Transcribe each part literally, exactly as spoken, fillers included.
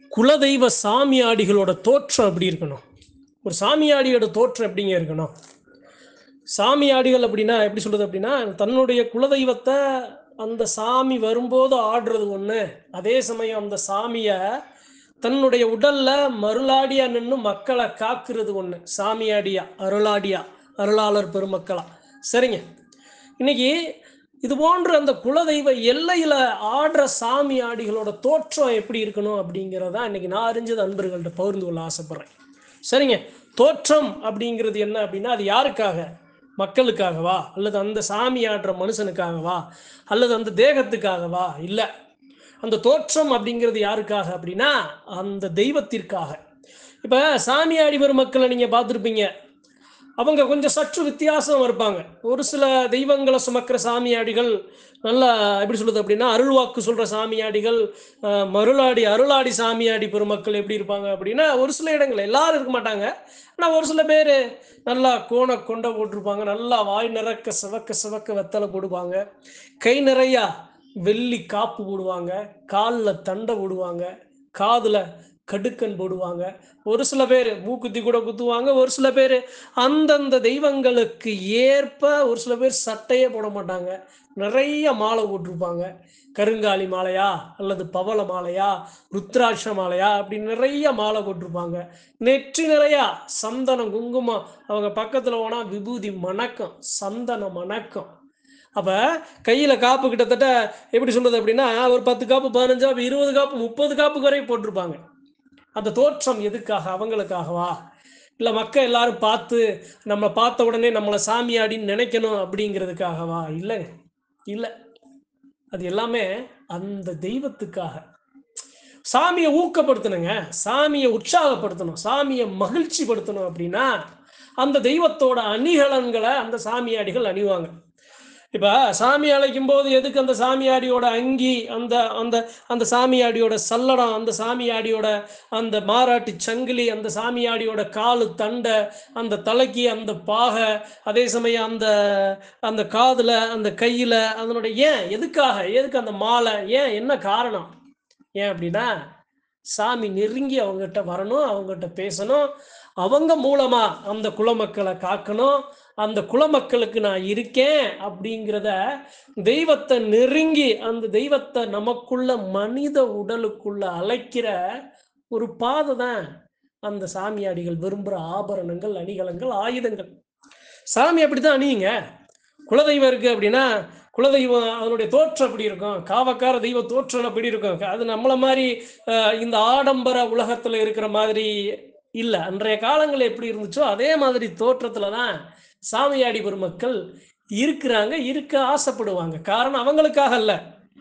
குலதெய்வ சாமியாடிகளோட தோற்றம் எப்படி இருக்கணும்? ஒரு சாமியாடியோட தோற்றம் எப்படிங்க இருக்கணும்? சாமியாடிகள் அப்படின்னா எப்படி சொல்றது அப்படின்னா, தன்னுடைய குலதெய்வத்த அந்த சாமி வரும்போது ஆடுறது ஒண்ணு. அதே சமயம் அந்த சாமிய தன்னுடைய உடல்ல மருளாடியா நின்னு மக்கள காக்குறது ஒண்ணு. சாமியாடியா, அருளாடியா, அருளாளர் பெருமக்களா. சரிங்க. இன்னைக்கு இது போன்ற அந்த குலதெய்வ எல்லையில ஆடுற சாமியாடிகளோட தோற்றம் எப்படி இருக்கணும் அப்படிங்கிறத இன்னைக்கு நான் அறிஞ்சது அன்பர்கள்ட்ட பகிர்ந்து கொள்ள ஆசைப்படுறேன். சரிங்க. தோற்றம் அப்படிங்கிறது என்ன அப்படின்னா, அது யாருக்காக? மக்களுக்காகவா? அல்லது அந்த சாமி ஆடுற மனுஷனுக்காகவா? அல்லது அந்த தேகத்துக்காகவா? இல்ல. அந்த தோற்றம் அப்படிங்கிறது யாருக்காக அப்படின்னா, அந்த தெய்வத்திற்காக. இப்ப சாமியாடி பெருமக்களை நீங்க பார்த்துருப்பீங்க. அவங்க கொஞ்சம் சற்று வித்தியாசம் இருப்பாங்க. ஒரு சில தெய்வங்கள சுமக்கிற சாமியாடிகள் நல்லா எப்படி சொல்றது அப்படின்னா, அருள்வாக்கு சொல்ற சாமியாடிகள், அ மருளாடி அருளாடி சாமியாடி பெருமக்கள் எப்படி இருப்பாங்க அப்படின்னா, ஒரு சில இடங்கள்ல எல்லாரும் இருக்க மாட்டாங்க. ஆனா ஒரு சில பேரு நல்லா கோண கொண்ட போட்டிருப்பாங்க. நல்லா வாய் நிறக்க சிவக்க சிவக்க வெத்தல போடுவாங்க. கை நிறையா வெள்ளி காப்பு போடுவாங்க. கால்ல தண்ட போடுவாங்க. காதுல கடுக்கன் போடுவாங்க. ஒரு சில பேரு மூக்குத்தி கூட குத்துவாங்க. ஒரு சில பேரு அந்தந்த தெய்வங்களுக்கு ஏற்ப ஒரு சில பேர் சட்டையே போட மாட்டாங்க. நிறைய மாலை போட்டிருப்பாங்க. கருங்காலி மாலையா, அல்லது பவள மாலையா, ருத்ராட்ச மாலையா அப்படி நிறைய மாலை போட்டிருப்பாங்க. நெற்றி நிறையா சந்தனம், குங்குமம் அவங்க பக்கத்துல போனா விபூதி மணக்கும். சந்தனம் மணக்கும். அப்ப கையில காப்பு கிட்டத்தட்ட எப்படி சொல்றது அப்படின்னா, ஒரு பத்து காப்பு, பதினைந்து காப்பு, இருபது காப்பு, முப்பது காப்பு வரை போட்டிருப்பாங்க. அந்த தோற்றம் எதுக்காக? அவங்களுக்காகவா? இல்ல மக்க எல்லாரும் பார்த்து, நம்ம பார்த்த உடனே நம்மள சாமியாடின்னு நினைக்கணும் அப்படிங்கிறதுக்காகவா? இல்லங்க. இல்ல. அது எல்லாமே அந்த தெய்வத்துக்காக. சாமிய ஊக்கப்படுத்தணுங்க. சாமிய உற்சாகப்படுத்தணும். சாமிய மகிழ்ச்சிப்படுத்தணும் அப்படின்னா, அந்த தெய்வத்தோட அணிகலன்கள அந்த சாமியாடிகள் அணிவாங்க. இப்ப சாமி அழைக்கும்போது எதுக்கு அந்த சாமியாடியோட அங்கி, அந்த அந்த அந்த சாமியாடியோட சல்லடம், அந்த சாமியாடியோட அந்த மாராட்டி சங்கிலி, அந்த சாமியாடியோட காலு தண்டை, அந்த தலைக்கு அந்த பாகை, அதே சமயம் அந்த அந்த காதுல, அந்த கையில அதனுடைய ஏன்? எதுக்காக? எதுக்கு அந்த மாலை? ஏன்? என்ன காரணம்? ஏன் அப்படின்னா, சாமி நெருங்கி அவங்ககிட்ட வரணும், அவங்ககிட்ட பேசணும். அவங்க மூலமா அந்த குலமக்களை காக்கணும். அந்த குலமக்களுக்கு நான் இருக்கேன் அப்படிங்கிறத தெய்வத்தை நெருங்கி அந்த தெய்வத்தை நமக்குள்ள மனித உடலுக்குள்ள அழைக்கிற ஒரு பாதை தான் அந்த சாமியாடிகள் விரும்புகிற ஆபரணங்கள், அணிகலன்கள், ஆயுதங்கள். சாமி அப்படித்தான் அணியுங்க. குலதெய்வம் இருக்கு அப்படின்னா, குலதெய்வம் அதனுடைய தோற்றம் எப்படி இருக்கும்? காவக்கார தெய்வ தோற்றம் எப்படி இருக்கும்? அது நம்மள மாதிரி அஹ், இந்த ஆடம்பர உலகத்துல இருக்கிற மாதிரி இல்ல. அன்றைய காலங்கள் எப்படி இருந்துச்சோ அதே மாதிரி தோற்றத்துல தான் சாமியாடி பெருமக்கள் இருக்கிறாங்க, இருக்க ஆசைப்படுவாங்க. காரணம் அவங்களுக்காக அல்ல,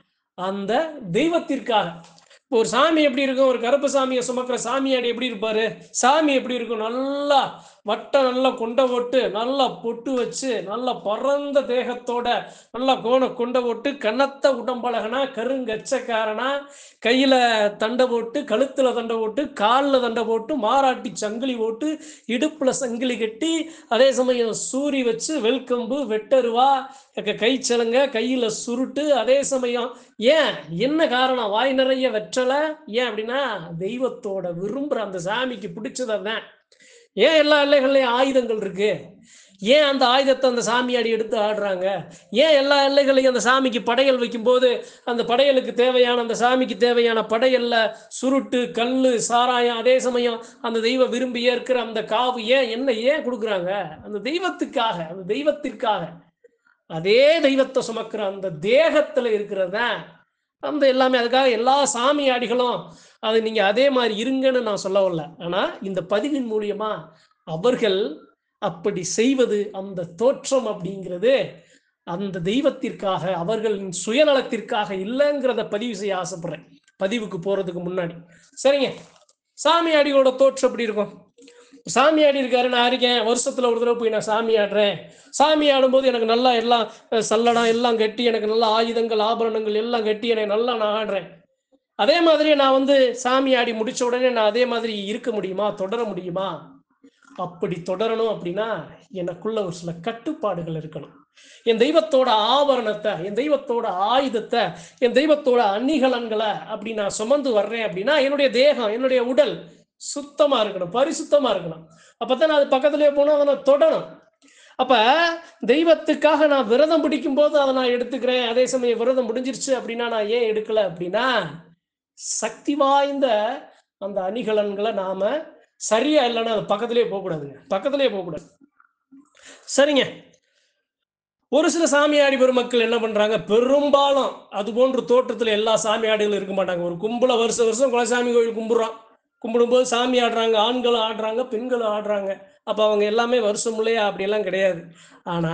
அந்த தெய்வத்திற்காக. இப்போ ஒரு சாமி எப்படி இருக்கும்? ஒரு கருப்பு சாமியை சுமக்கிற சாமியாடி எப்படி இருப்பாரு? சாமி எப்படி இருக்கும்? நல்லா வட்டம், நல்லா கொண்ட போட்டு, நல்லா பொட்டு வச்சு, நல்லா பரந்த தேகத்தோட, நல்லா கோண கொண்ட போட்டு, கனத்த உடம்பழகனா, கருங்கச்சக்காரனா, கையில தண்டை போட்டு, கழுத்துல தண்டை போட்டு, காலில் தண்டை போட்டு, மாராட்டி சங்கிலி போட்டு, இடுப்புல சங்கிலி கட்டி, அதே சமயம் சூரி வச்சு, வெல்கம்பு, வெட்டருவா, கைச்சலங்க, கையில சுருட்டு, அதே சமயம் ஏன்? என்ன காரணம்? வாய் நிறைய வெற்றலை. ஏன் அப்படின்னா, தெய்வத்தோட விரும்புற அந்த சாமிக்கு பிடிச்சது அதான். ஏன் எல்லா எல்லைகள்லையும் ஆயுதங்கள் இருக்கு? ஏன் அந்த ஆயுதத்தை அந்த சாமியாடி எடுத்து ஆடுறாங்க? ஏன் எல்லா எல்லைகளையும் அந்த சாமிக்கு படையல் வைக்கும்போது அந்த படையலுக்கு தேவையான, அந்த சாமிக்கு தேவையான படையல்ல சுருட்டு, கல்லு, சாராயம், அதே சமயம் அந்த தெய்வம் விரும்பி ஏற்கிற அந்த காவு ஏன்? என்ன ஏன் கொடுக்குறாங்க? அந்த தெய்வத்துக்காக, அந்த தெய்வத்திற்காக. அதே தெய்வத்தை சுமக்கிற அந்த தேகத்துல இருக்கிறதா அந்த எல்லாமே. அதுக்காக எல்லா சாமியாடிகளும் அது நீங்க அதே மாதிரி இருங்கன்னு நான் சொல்ல வரல. ஆனா இந்த பதிவின் மூலியமா அவர்கள் அப்படி செய்வது, அந்த தோற்றம் அப்படிங்கிறது அந்த தெய்வத்திற்காக, அவர்களின் சுயநலத்திற்காக இல்லைங்கிறத பதிவு செய்ய ஆசைப்படுறேன், பதிவுக்கு போறதுக்கு முன்னாடி. சரிங்க. சாமியாடிகளோட தோற்றம் எப்படி இருக்கும்? சாமியாடி இருக்காரு, நான் இருக்கேன், வருஷத்துல ஒரு தடவை போய் நான் சாமி ஆடுறேன். சாமி ஆடும்போது எனக்கு நல்லா எல்லாம் சல்லடம் எல்லாம் கட்டி, எனக்கு நல்ல ஆயுதங்கள், ஆபரணங்கள் எல்லாம் கட்டி எனக்கு நல்லா நான் ஆடுறேன். அதே மாதிரி நான் வந்து சாமி ஆடி முடிச்ச உடனே நான் அதே மாதிரி இருக்க முடியுமா? தொடர முடியுமா? அப்படி தொடரணும் அப்படின்னா எனக்குள்ள ஒரு சில கட்டுப்பாடுகள் இருக்கணும். என் தெய்வத்தோட ஆபரணத்தை, என் தெய்வத்தோட ஆயுதத்தை, என் தெய்வத்தோட அணிகலன்களை அப்படி நான் சுமந்து வர்றேன் அப்படின்னா என்னுடைய தேகம், என்னுடைய உடல் சுத்தமா இருக்கணும், பரிசுத்தமா இருக்கணும். அப்பதான் நான் அது பக்கத்திலே போனா அதை நான் தொடணும். அப்ப தெய்வத்துக்காக நான் விரதம் பிடிக்கும் போது அதை நான் எடுத்துக்கிறேன். அதே சமயம் விரதம் முடிஞ்சிருச்சு அப்படின்னா நான் ஏன் எடுக்கல அப்படின்னா, சக்தி வாய்ந்த அந்த அணிகலன்களை நாம சரியா இல்லைன்னா அது பக்கத்திலே போகக்கூடாதுங்க, பக்கத்திலே போகக்கூடாது. சரிங்க. ஒரு சில சாமியாடி பெருமக்கள் என்ன பண்றாங்க, பெரும்பாலும் அது போன்ற தோற்றத்துல எல்லா சாமியாடிகளும் இருக்க மாட்டாங்க. ஒரு கும்பல வருஷ வருஷம் குலசாமி கோயில் கும்பிடுறோம், கும்பிடும்போது சாமி ஆடுறாங்க, ஆண்களும் ஆடுறாங்க, பெண்களும் ஆடுறாங்க. அப்ப அவங்க எல்லாமே வருஷம் இல்லையா? அப்படியெல்லாம் கிடையாது. ஆனா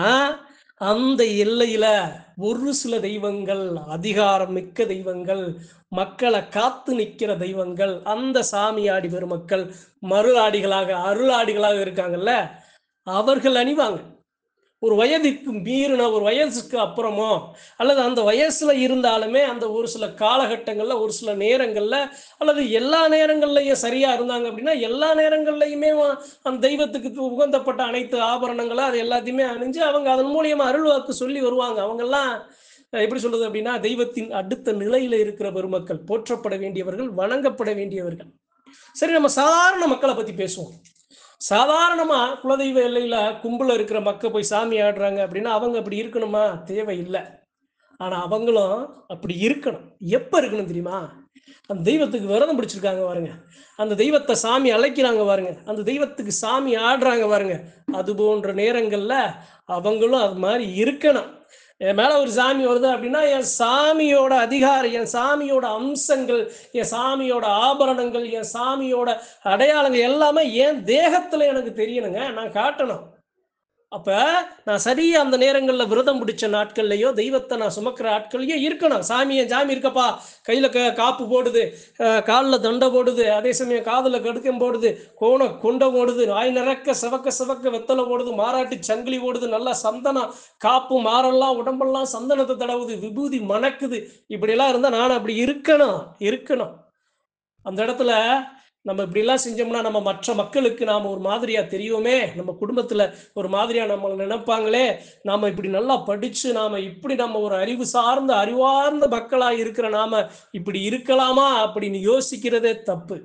அந்த எல்லையில ஒரு சில தெய்வங்கள், அதிகாரம் மிக்க தெய்வங்கள், மக்களை காத்து நிற்கிற தெய்வங்கள், அந்த சாமியாடி பெருமக்கள் மறு ஆடிகளாக அருளாடிகளாக இருக்காங்கல்ல, அவர்கள் அணிவாங்க. ஒரு வயதுக்கு மீறின ஒரு வயசுக்கு அப்புறமோ அல்லது அந்த வயசுல இருந்தாலுமே அந்த ஒரு சில காலகட்டங்கள்ல, ஒரு சில நேரங்கள்ல அல்லது எல்லா நேரங்கள்லையும் சரியா இருந்தாங்க அப்படின்னா எல்லா நேரங்கள்லையுமே அந்த தெய்வத்துக்கு உகந்தப்பட்ட அனைத்து ஆபரணங்களும் அது எல்லாத்தையுமே அணிஞ்சு அவங்க அதன் மூலியமா அருள்வாக்கு சொல்லி வருவாங்க. அவங்கெல்லாம் எப்படி சொல்றது அப்படின்னா, தெய்வத்தின் அடுத்த நிலையில இருக்கிற பெருமக்கள், போற்றப்பட வேண்டியவர்கள், வணங்கப்பட வேண்டியவர்கள். சரி, நம்ம சாதாரண மக்களை பத்தி பேசுவோம். சாதாரணமா குலதெய்வ எல்லையில கும்பல இருக்கிற மக்கள் போய் சாமி ஆடுறாங்க அப்படின்னா அவங்க அப்படி இருக்கணுமா? தேவையில்லை. ஆனா அவங்களும் அப்படி இருக்கணும். எப்ப இருக்கணும் தெரியுமா? அந்த தெய்வத்துக்கு விரதம் பிடிச்சிருக்காங்க பாருங்க, அந்த தெய்வத்தை சாமி அழைக்கிறாங்க பாருங்க, அந்த தெய்வத்துக்கு சாமி ஆடுறாங்க பாருங்க, அது போன்ற நேரங்கள்ல அவங்களும் அது மாதிரி இருக்கணும். என் மேல ஒரு சாமி வருது அப்படின்னா என் சாமியோட அதிகாரம், என் சாமியோட அம்சங்கள், என் சாமியோட ஆபரணங்கள், என் சாமியோட அடையாளங்கள் எல்லாமே என் தேகத்துல எனக்கு தெரியணுங்க, நான் காட்டணும். அப்ப நான் சரியா அந்த நேரங்கள்ல விரதம் பிடிச்ச நாட்கள்லயோ தெய்வத்தை நான் சுமக்கிற ஆட்கள்லயோ இருக்கணும். சாமி என் சாமி இருக்கப்பா, கையில க காப்பு போடுது, காலில் தண்டை போடுது, அதே சமயம் காதுல கடுக்கம் போடுது, கோண கொண்டை போடுது, நாய் நிறக்க சிவக்க சிவக்க வெத்தலை போடுது, மாராட்டி சங்கிலி போடுது, நல்லா சந்தனம் காப்பு மாரெல்லாம் உடம்பெல்லாம் சந்தனத்தை தடவுது, விபூதி மணக்குது. இப்படியெல்லாம் இருந்தா நான் அப்படி இருக்கணும் இருக்கணும் அந்த இடத்துல நம்ம இப்படிலாம் செஞ்சோம்னா நம்ம மற்ற மக்களுக்கு நாம் ஒரு மாதிரியா தெரியுமே, நம்ம குடும்பத்தில் ஒரு மாதிரியா நம்மளை நினைப்பாங்களே, நாம் இப்படி நல்லா படித்து நாம் இப்படி நம்ம ஒரு அறிவு சார்ந்த அறிவார்ந்த மக்களாக இருக்கிற நாம இப்படி இருக்கலாமா அப்படின்னு யோசிக்கிறதே தப்பு.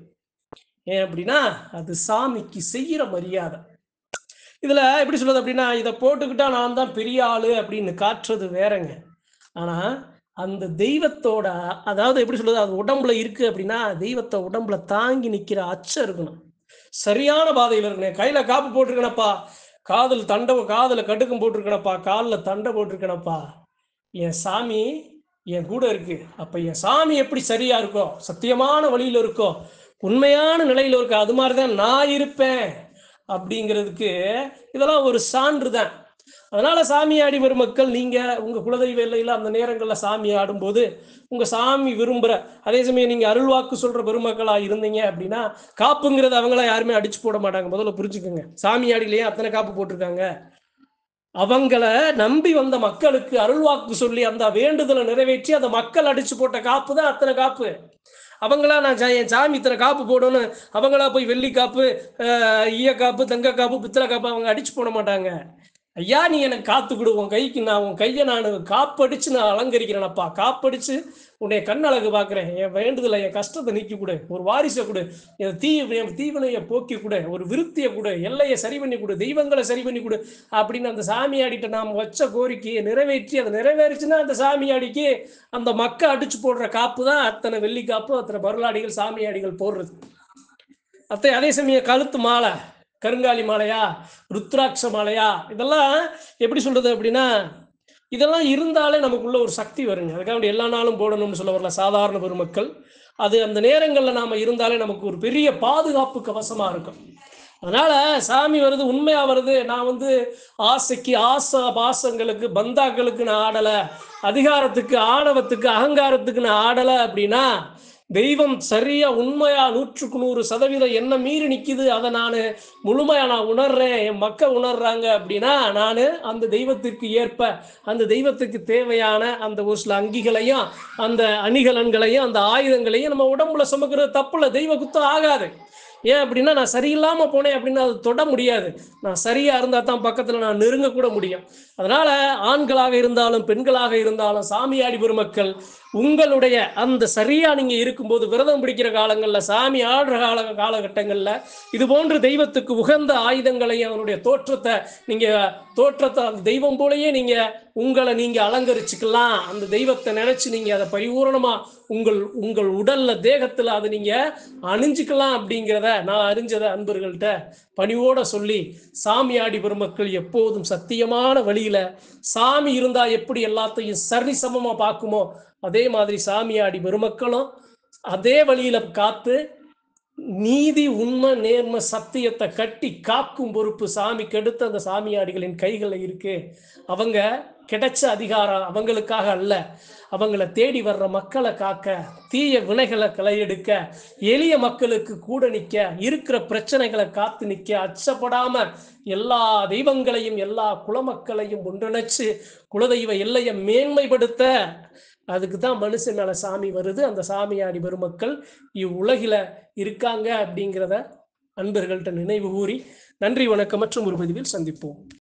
ஏன் அப்படின்னா அது சாமிக்கு செய்கிற மரியாதை. இதில் எப்படி சொல்றது அப்படின்னா, இதை போட்டுக்கிட்டா நான் தான் பெரிய ஆளு அப்படின்னு காட்டுறது வேறங்க. ஆனால் அந்த தெய்வத்தோட, அதாவது எப்படி சொல்றது, அது உடம்புல இருக்கு அப்படின்னா தெய்வத்தை உடம்புல தாங்கி நிற்கிற அச்சம் இருக்கணும். சரியான பாதையில் இருக்கணும். கையில காப்பு போட்டிருக்கணப்பா, காதல் தண்டை, காதல கடுக்கம் போட்டிருக்கணப்பா, காலில் தண்டை போட்டிருக்கணப்பா, என் சாமி என் கூட இருக்கு. அப்ப என் சாமி எப்படி சரியா இருக்கோ, சத்தியமான வழியில இருக்கோ, உண்மையான நிலையில இருக்கோ, அது மாதிரிதான் நான் இருப்பேன் அப்படிங்கிறதுக்கு இதெல்லாம் ஒரு சான்று தான். அதனால சாமியாடி பெருமக்கள், நீங்க உங்க குலதெய்வ எல்லையில அந்த நேரங்கள்ல சாமி ஆடும்போது உங்க சாமி விரும்புற, அதே சமயம் நீங்க அருள்வாக்கு சொல்ற பெருமக்களா இருந்தீங்க அப்படின்னா காப்புங்கிறது அவங்கள யாருமே அடிச்சு போட மாட்டாங்க. முதல்ல புரிஞ்சுக்கோங்க, சாமியாடிலேயே அத்தனை காப்பு போட்டிருக்காங்க. அவங்கள நம்பி வந்த மக்களுக்கு அருள்வாக்கு சொல்லி அந்த வேண்டுதலை நிறைவேற்றி அந்த மக்கள் அடிச்சு போட்ட காப்பு தான் அத்தனை காப்பு. அவங்களா நான் என் சாமி இத்தனை காப்பு போடணும், அவங்களா போய் வெள்ளி காப்பு, ஈய காப்பு, தங்க காப்பு, பித்தளை காப்பு அவங்க அடிச்சு போட மாட்டாங்க. ஐயா நீ எனக்கு காத்து கொடு, உன் கைக்கு நான் உன் கையை நான் காப்படிச்சு நான் அலங்கரிக்கிறேனப்பா, காப்படிச்சு உன்னை கண்ணழகு பார்க்குறேன், என் வேண்டுதலை என் கஷ்டத்தை நீக்கி கொடு, ஒரு வாரிசை கொடு, என் தீ என் தீவனையை போக்கி கொடு, ஒரு விருத்தியை கொடு, எல்லையை சரி பண்ணி கொடு, தெய்வங்களை சரி பண்ணி கொடு அப்படின்னு அந்த சாமியாடிட்ட நாம் வச்ச கோரிக்கையை நிறைவேற்றி அதை நிறைவேறிச்சுன்னா அந்த சாமியாடிக்கு அந்த மக்கள் அடிச்சு போடுற காப்பு தான் அத்தனை வெள்ளி காப்பு, அத்தனை பருளாடிகள் சாமியாடிகள் போடுறது. அத்தை அதே சமயம் கழுத்து மாலை, கருங்காலி மாலையா, ருத்ராட்ச மாலையா, இதெல்லாம் எப்படி சொல்றது அப்படின்னா இதெல்லாம் இருந்தாலே நமக்குள்ள ஒரு சக்தி வருங்க. அதுக்காக எல்லா நாளும் போடணும்னு சொல்ல வரல சாதாரண பெருமக்கள். அது அந்த நேரங்களில் நாம இருந்தாலே நமக்கு ஒரு பெரிய பாதுகாப்பு கவசமா இருக்கும். அதனால சாமி வருது, உண்மையா வருது, நான் வந்து ஆசைக்கு ஆசை பாசங்களுக்கு பந்தாக்களுக்கு நான் ஆடலை, அதிகாரத்துக்கு ஆணவத்துக்கு அகங்காரத்துக்கு நான் ஆடலை அப்படின்னா தெய்வம் சரியா உண்மையா நூற்றுக்கு நூறு சதவீதம் என்ன மீறி நிக்குது, அதை நான் முழுமையா நான் உணர்றேன், என் மக்கள் உணர்றாங்க அப்படின்னா நான் அந்த தெய்வத்திற்கு ஏற்ப அந்த தெய்வத்துக்கு தேவையான அந்த ஒரு சில அங்கிகளையும் அந்த அணிகலன்களையும் அந்த ஆயுதங்களையும் நம்ம உடம்புல சுமக்கிறது தப்புல, தெய்வ குத்தம் ஆகாது. ஏன் அப்படின்னா நான் சரியில்லாம போனேன் அப்படின்னா அது தொட முடியாது. நான் சரியா இருந்தா தான் பக்கத்துல நான் நெருங்க கூட முடியும். அதனால ஆண்களாக இருந்தாலும் பெண்களாக இருந்தாலும் சாமியாடி பெருமக்கள் உங்களுடைய அந்த சரியா நீங்க இருக்கும்போது விரதம் பிடிக்கிற காலங்கள்ல சாமி ஆடுற கால காலகட்டங்கள்ல இது போன்ற தெய்வத்துக்கு உகந்த ஆயுதங்களையும் அதனுடைய தோற்றத்தை நீங்க தோற்றத்தை அந்த தெய்வம் போலயே நீங்க உங்களை நீங்க அலங்கரிச்சுக்கலாம். அந்த தெய்வத்தை நினைச்சு நீங்க அதை பரிபூரணமா உங்கள் உங்கள் உடல்ல தேகத்துல அதை நீங்க அணிஞ்சுக்கலாம் அப்படிங்கிறத நான் அறிஞ்சத அன்பர்கள்ட்ட பணிவோட சொல்லி, சாமியாடி பெருமக்கள் எப்போதும் சத்தியமான வழியில சாமி இருந்தா எப்படி எல்லாத்தையும் சரிசமமா பார்க்குமோ அதே மாதிரி சாமியாடி பெருமக்களும் அதே வழியில காத்து நீதி உண்மை நேர்மை சத்தியத்தை கட்டி காக்கும் பொறுப்பு சாமிக்கு அடுத்து அந்த சாமியாடிகளின் கைகளில் இருக்கு. அவங்க கிடைச்ச அதிகாரம் அவங்களுக்காக அல்ல, அவங்கள தேடி வர்ற மக்களை காக்க, தீய வினைகளை களையெடுக்க, எளிய மக்களுக்கு கூட நிற்க, இருக்கிற பிரச்சனைகளை காத்து நிற்க, அச்சப்படாம எல்லா தெய்வங்களையும் எல்லா குலமக்களையும் ஒன்றிணைச்சு குலதெய்வ எல்லையை மேன்மைப்படுத்த அதுக்கு தான் மனுஷன் மேல சாமி வருது. அந்த சாமியாடி பெருமக்கள் இவ்வுலகில இருக்காங்க அப்படிங்கிறத அன்பர்கள்ட்ட நினைவு கூறி நன்றி வணக்கம் மற்றும் ஒரு பதிவில் சந்திப்போம்.